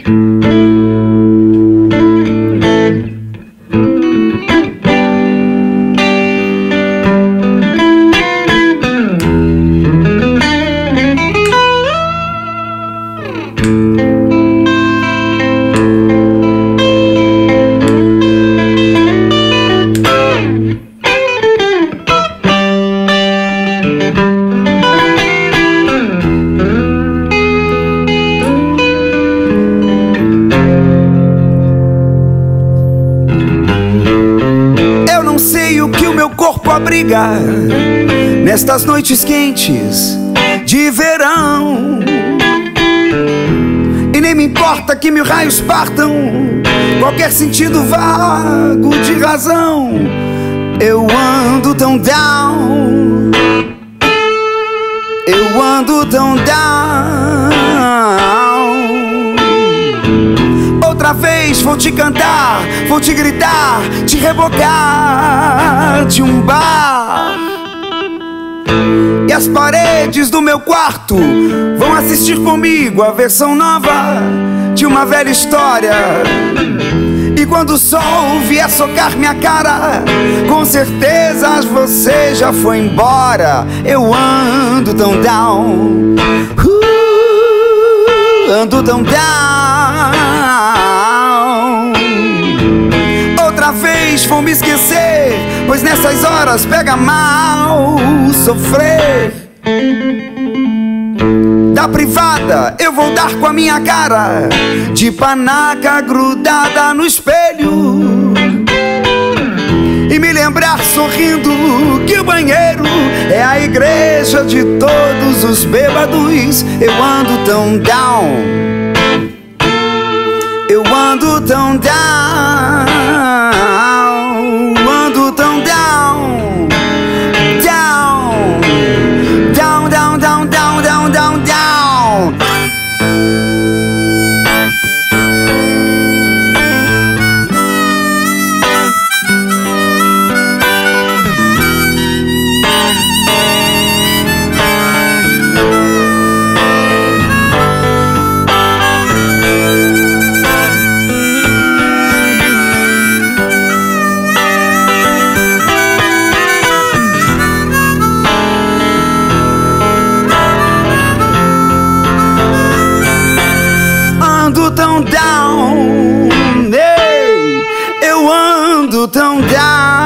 Abrigar nestas noites quentes de verão, e nem me importa que mil raios partam qualquer sentido vago de razão. Eu ando tão down, eu ando tão down. Outra vez vou te cantar, vou te gritar, te rebocar de um bar. E as paredes do meu quarto vão assistir comigo a versão nova de uma velha história. E quando o sol vier socar minha cara, com certeza você já foi embora. Eu ando tão down, ando tão down. Outra vez vou me esquecer, pois nessas horas pega mal sofrer. Da privada eu vou dar com a minha cara de panaca grudada no espelho, e me lembrar sorrindo que o banheiro é a igreja de todos os bêbados. Eu ando tão down, eu ando tão down, ando tão down, down, down, down, down, down, down, down, down. Tão down, ei, eu ando tão down.